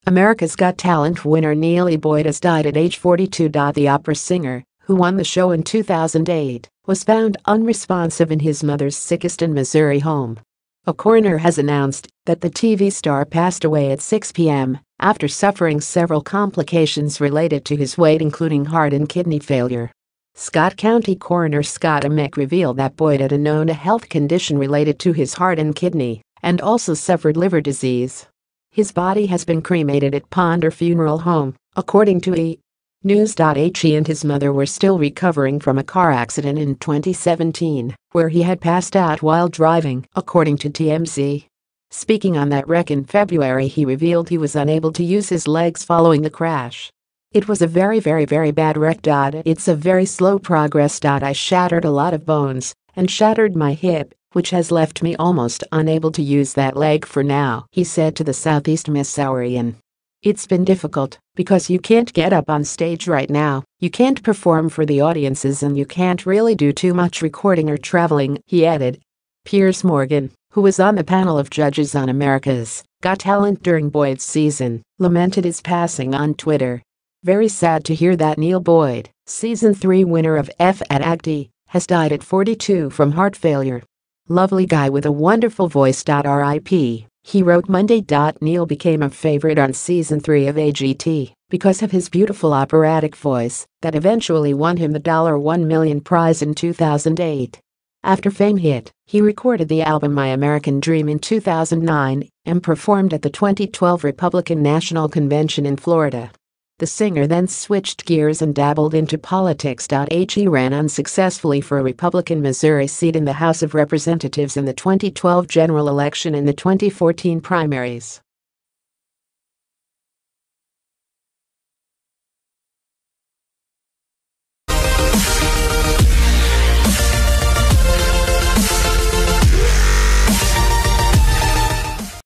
America's Got Talent winner Neal Boyd has died at age 42. The opera singer, who won the show in 2008, was found unresponsive in his mother's Sikeston, Missouri home. A coroner has announced that the TV star passed away at 6 p.m. after suffering several complications related to his weight, including heart and kidney failure. Scott County Coroner Scott Amick revealed that Boyd had a known health condition related to his heart and kidney, and also suffered liver disease. His body has been cremated at Ponder Funeral Home, according to E! News. He and his mother were still recovering from a car accident in 2017, where he had passed out while driving, according to TMZ. Speaking on that wreck in February, he revealed he was unable to use his legs following the crash. "It was a very bad wreck. It's a very slow progress. I shattered a lot of bones and shattered my hip, which has left me almost unable to use that leg for now," he said to the Southeast Missourian. "It's been difficult because you can't get up on stage right now, you can't perform for the audiences, and you can't really do too much recording or traveling," he added. Piers Morgan, who was on the panel of judges on America's Got Talent during Boyd's season, lamented his passing on Twitter. "Very sad to hear that Neal Boyd, Season 3 winner of F at Acti, has died at 42 from heart failure. Lovely guy with a wonderful voice. RIP, he wrote Monday. Neal became a favorite on Season 3 of AGT because of his beautiful operatic voice that eventually won him the $1 million prize in 2008. After fame hit, he recorded the album My American Dream in 2009 and performed at the 2012 Republican National Convention in Florida. The singer then switched gears and dabbled into politics. He ran unsuccessfully for a Republican Missouri seat in the House of Representatives in the 2012 general election and the 2014 primaries.